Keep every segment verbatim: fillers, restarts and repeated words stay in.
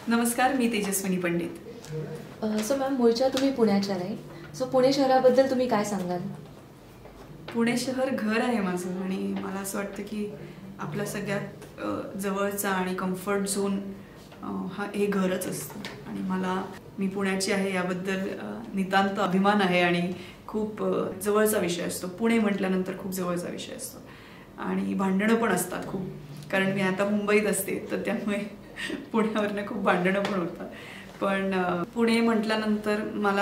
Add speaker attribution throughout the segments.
Speaker 1: नमस्कार, मी Tejaswini Pandit.
Speaker 2: So ma'am, मूळच्या तुम्ही पुण्याच्या नाही. सो पुणे शहराबद्दल तुम्ही काय सांगाल?
Speaker 1: पुणे शहर घर आहे माझं आणि मला असं वाटतं की आपल्या सगळ्यात जवळचा आणि कम्फर्ट झोन हा हे घरच असतं आणि मला मी पुण्याची आहे याबद्दल नितांत अभिमान आहे आणि खूप जवळचा विषय असतो. पुणे म्हटल्यानंतर खूप जवळचा विषय असतो आणि भांडणं पण असतात खूप, कारण मी आता मुंबईत असते तर त्यामुळे पुण्यावरनं खूप भांडणं पण होतात. पण पुणे म्हटल्यानंतर मला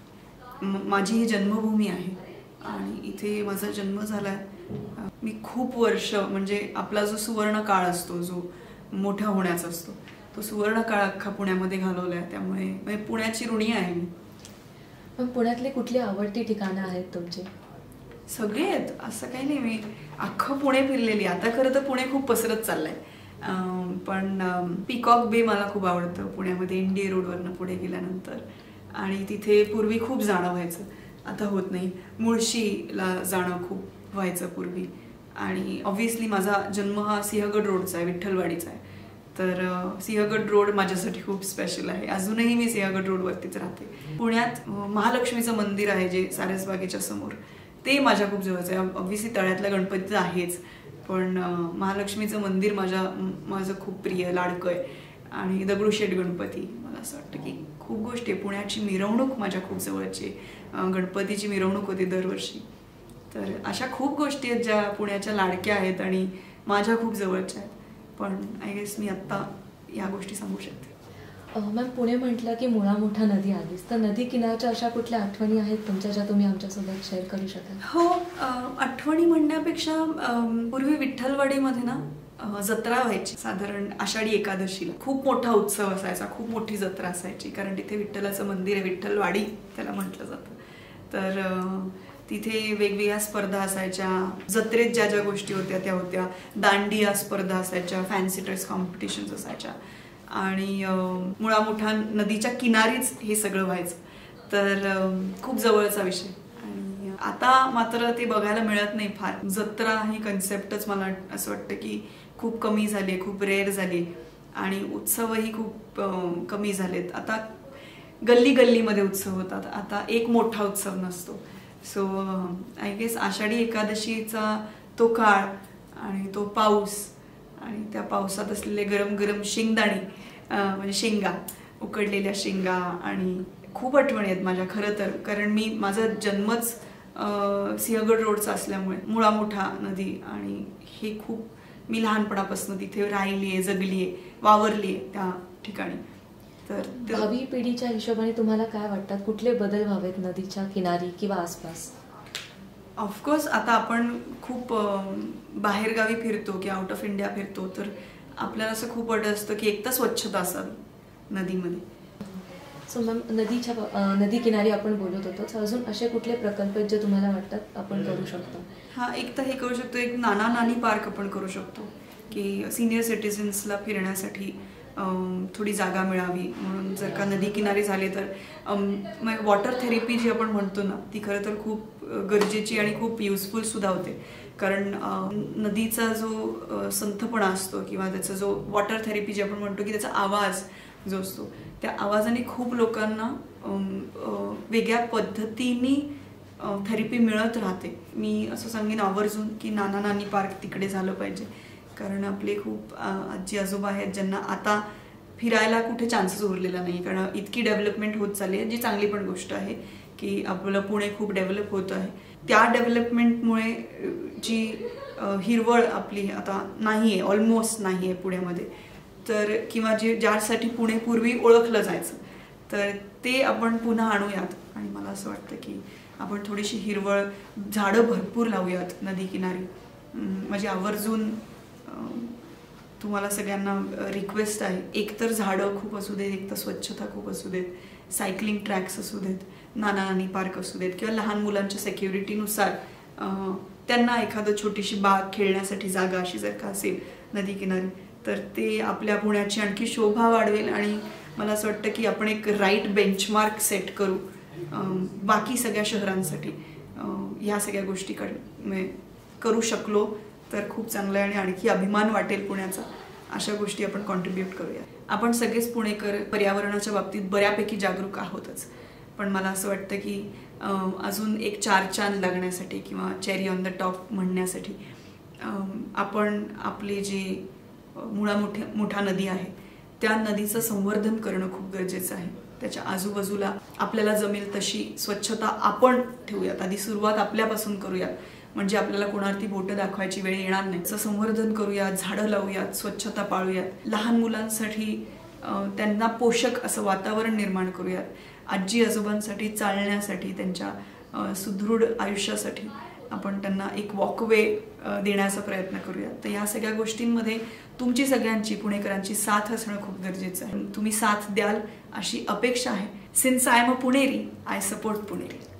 Speaker 1: माझी ही जन्मभूमी आहे आणि इथे माझा जन्म झाला आहे. मी खूप वर्ष म्हणजे आपला जो सुवर्ण काळ असतो, जो मोठा होण्याचा असतो, तो सुवर्ण काळ अख्खा पुण्यामध्ये घालवला आहे. त्यामुळे म्हणजे पुण्याची ऋणी आहे मी.
Speaker 2: पण पुण्यातले कुठली आवडती ठिकाणं आहेत तुमचे?
Speaker 1: सगळे आहेत, असं काही नाही. मी अख्खं पुणे फिरलेली. आता खरं तर पुणे खूप पसरत चाललंय, पण पिकॉक बे मला खूप आवडतं पुण्यामध्ये, इंडिया रोडवरनं पुढे गेल्यानंतर. आणि तिथे पूर्वी खूप जाणं व्हायचं, आता होत नाही. मुळशीला जाणं खूप व्हायचं पूर्वी. आणि ऑब्व्हियसली माझा जन्म हा सिंहगड रोडचा आहे, विठ्ठलवाडीचा आहे. तर सिंहगड रोड माझ्यासाठी खूप स्पेशल आहे. अजूनही मी सिंहगड रोडवरतीच राहते. पुण्यात महालक्ष्मीचं मंदिर आहे जे सारसबागेच्या समोर, ते माझ्या खूप जवळचं आहे. ऑब्व्हियसली तळ्यातला गणपती आहेच, पण महालक्ष्मीचं मंदिर माझ्या माझं खूप प्रिय लाडकं आहे. आणि दगडूशेठ गणपती, मला असं वाटतं की खूप गोष्टी. पुण्याची मिरवणूक माझ्या खूप जवळची, गणपतीची मिरवणूक होती दरवर्षी. तर अशा खूप गोष्टी आहेत ज्या पुण्याच्या लाडक्या आहेत आणि माझ्या खूप जवळच्या आहेत. पण आय गेस मी आत्ता या गोष्टी सांगू शकते.
Speaker 2: मॅम, पुणे म्हटलं की मुळा मोठा नदी आलीच, तर नदी किनारच्या अशा कुठल्या आठवणी आहेत तुमच्या ज्या तुम्ही आमच्यासोबत शेअर करू शकाल?
Speaker 1: हो, आठवणी म्हणण्यापेक्षा पूर्वी विठ्ठलवाडीमध्ये ना जत्रा व्हायची. साधारण आषाढी एकादशीला खूप मोठा उत्सव असायचा, खूप मोठी जत्रा असायची, कारण तिथे विठ्ठलाचं मंदिर आहे, विठ्ठलवाडी त्याला म्हटलं जातं. तर तिथे वेगवेगळ्या स्पर्धा असायच्या. जत्रेत ज्या ज्या गोष्टी होत्या त्या होत्या. दांडिया स्पर्धा असायच्या, फॅन्सी ड्रेस कॉम्पिटिशन्स असायच्या आणि मुळा मोठा नदीच्या किनारीच हे सगळं व्हायचं. तर खूप जवळचा विषय. आणि आता मात्र ते बघायला मिळत नाही फार. जत्रा ही कन्सेप्टच मला असं वाटतं की खूप कमी झाली, खूप रेअर झाली आणि उत्सवही खूप कमी झालेत. आता गल्ली गल्लीमध्ये उत्सव होतात, आता एक मोठा उत्सव नसतो. सो आय गेस आषाढी एकादशीचा तो काळ आणि तो पाऊस आणि त्या पावसात असलेले गरम गरम शेंगदाणे, म्हणजे शेंगा, उकडलेल्या शेंगा, आणि खूप आठवणी आहेत माझ्या खरं तर. कारण मी माझा जन्मच सिंहगड रोडचा असल्यामुळे मुळा मोठा नदी, आणि हे खूप मी लहानपणापासून तिथे राहिली आहे, जगली आहे, वावरली आहे त्या ठिकाणी. तर
Speaker 2: भावी पिढीच्या हिशोबाने तुम्हाला काय वाटतं, कुठले बदल व्हावेत नदीच्या किनारी किंवा आसपास?
Speaker 1: ऑफकोर्स आता आपण खूप बाहेरगावी फिरतो की आउट ऑफ इंडिया फिरतो, तर आपल्याला असं खूप वाटत असतं की एक तर स्वच्छता असावी नदीमध्ये.
Speaker 2: सो मॅम, नदीच्या नदी किनारी आपण बोलत होतो, तर अजून असे कुठले प्रकल्प आहेत जे तुम्हाला वाटतात आपण करू शकतो?
Speaker 1: हा, एक तर हे करू शकतो, एक नाना नानी पार्क आपण करू शकतो की सिनियर सिटीजन्सला फिरण्यासाठी थोडी जागा मिळावी म्हणून. जर का नदी किनारी झाले तर वॉटर थेरपी जी आपण म्हणतो ना, ती खरं तर खूप गरजेची आणि खूप युजफुल सुद्धा होते. कारण नदीचा जो संथपणा असतो किंवा त्याचा जो वॉटर थेरपी जे आपण म्हणतो की त्याचा आवाज जो असतो, त्या आवाजाने खूप लोकांना वेगळ्या पद्धतीने थेरपी मिळत राहते. मी असं सांगेन आवर्जून की नाना नानी पार्क तिकडे झालं पाहिजे, कारण आपले खूप आजी आजोबा आहेत ज्यांना आता फिरायला कुठे चान्सेस उरलेला नाही, कारण इतकी डेव्हलपमेंट होत चालली आहे, जी चांगली पण गोष्ट आहे की आपलं पुणे खूप डेव्हलप होत आहे. त्या डेव्हलपमेंटमुळे जी हिरवळ आपली आता नाही आहे, ऑलमोस्ट नाही आहे पुण्यामध्ये, तर किंवा जे ज्यासाठी पुणे पूर्वी ओळखलं जायचं, तर ते आपण पुन्हा आणूयात. आणि मला असं वाटतं की आपण थोडीशी हिरवळ, झाडं भरपूर लावूयात नदी किनारी. म्हणजे आवर्जून तुम्हाला सगळ्यांना रिक्वेस्ट आहे, एकतर झाडं खूप असू देत, एक तर स्वच्छता खूप असू देत, सायकलिंग ट्रॅक्स असू देत, नाना नानी पार्क असू देत, किंवा लहान मुलांच्या सेक्युरिटीनुसार त्यांना एखादं छोटीशी बाग, खेळण्यासाठी जागा अशी जर का असेल नदी किनारी, तर ते आपल्या पुण्याची आणखी शोभा वाढवेल. आणि मला असं वाटतं की आपण एक राईट बेंचमार्क सेट करू बाकी सगळ्या शहरांसाठी. ह्या सगळ्या गोष्टी करू शकलो तर खूप चांगलं आहे आणि आणखी अभिमान वाटेल पुण्याचा. अशा गोष्टी आपण कॉन्ट्रीब्यूट करूया. आपण सगळेच पुणेकर पर्यावरणाच्या बाबतीत बऱ्यापैकी जागरूक आहोतच, पण मला असं वाटतं की अजून एक चार चांद लागण्यासाठी किंवा चेरी ऑन द टॉप म्हणण्यासाठी आपण आपली जी मुळा मोठ्या मोठा नदी आहे त्या नदीचं संवर्धन करणं खूप गरजेचं आहे. त्याच्या आजूबाजूला आपल्याला जमेल तशी स्वच्छता आपण ठेवूयात. आधी सुरुवात आपल्यापासून करूयात, म्हणजे आपल्याला कोणावरती बोटं दाखवायची वेळ येणार नाही. त्याचं संवर्धन करूयात, झाडं लावूयात, स्वच्छता पाळूयात. लहान मुलांसाठी त्यांना पोषक असं वातावरण निर्माण करूयात. आजी आजोबांसाठी चालण्यासाठी, त्यांच्या सुदृढ आयुष्यासाठी आपण त्यांना एक वॉकवे देण्याचा प्रयत्न करूयात. तर या सगळ्या गोष्टींमध्ये तुमची सगळ्यांची पुणेकरांची साथ असणं खूप गरजेचं आहे. तुम्ही साथ द्याल अशी अपेक्षा आहे. Since I am a Puneri, I support Puneri.